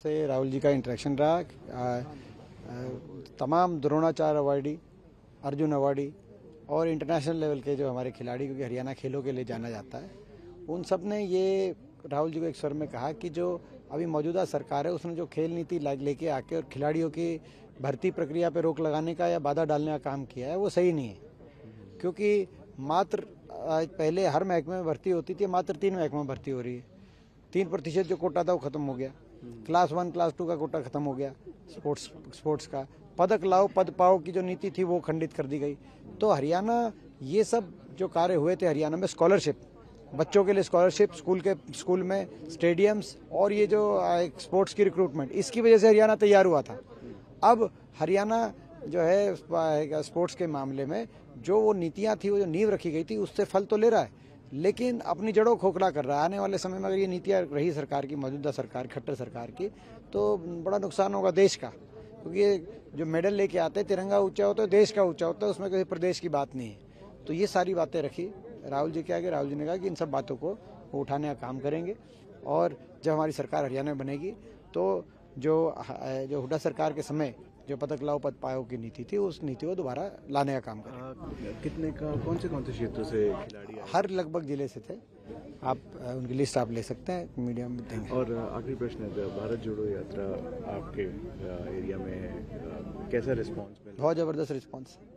से राहुल जी का इंटरेक्शन रहा। तमाम द्रोणाचार्य अवार्डी, अर्जुन अवार्डी और इंटरनेशनल लेवल के जो हमारे खिलाड़ी, क्योंकि हरियाणा खेलों के लिए जाना जाता है, उन सब ने ये राहुल जी को एक स्वर में कहा कि जो अभी मौजूदा सरकार है उसने जो खेल नीति लेके आके और खिलाड़ियों की भर्ती प्रक्रिया पर रोक लगाने का या बाधा डालने का काम किया है वो सही नहीं है। क्योंकि मात्र पहले हर महकमे में भर्ती होती थी, मात्र 3 महकमे में भर्ती हो रही है। 3% जो कोटा था वो खत्म हो गया। क्लास 1 क्लास 2 का कोटा खत्म हो गया। स्पोर्ट्स का पदक लाओ पद पाओ की जो नीति थी वो खंडित कर दी गई। तो हरियाणा ये सब जो कार्य हुए थे हरियाणा में, स्कॉलरशिप, बच्चों के लिए स्कॉलरशिप, स्कूल में स्टेडियम्स और ये जो स्पोर्ट्स की रिक्रूटमेंट, इसकी वजह से हरियाणा तैयार हुआ था। अब हरियाणा जो है स्पोर्ट्स के मामले में जो वो नीतियां थी, वो जो नींव रखी गई थी, उससे फल तो ले रहा है, लेकिन अपनी जड़ों खोखला कर रहा है। आने वाले समय में अगर ये नीतियां रही सरकार की, मौजूदा सरकार, खट्टर सरकार की, तो बड़ा नुकसान होगा देश का। क्योंकि ये जो मेडल लेके आते हैं, तिरंगा ऊंचा होता है, देश का ऊंचा होता है, उसमें किसी प्रदेश की बात नहीं है। तो ये सारी बातें रखी राहुल जी के आगे। राहुल जी ने कहा कि इन सब बातों को उठाने का काम करेंगे और जब हमारी सरकार हरियाणा में बनेगी तो जो हुड्डा सरकार के समय जो पदक लाओ पद पाओ की नीति थी, उस नीति को दोबारा लाने का काम करेंगे। कितने का कौन से क्षेत्रों से खिलाड़ी आए? हर लगभग जिले से थे। आप उनकी लिस्ट आप ले सकते हैं, मीडिया में देंगे। और आखिरी प्रश्न है, भारत जोड़ो यात्रा आपके एरिया में है, कैसा रिस्पांस मिला? बहुत ज़बरदस्त रिस्पांस।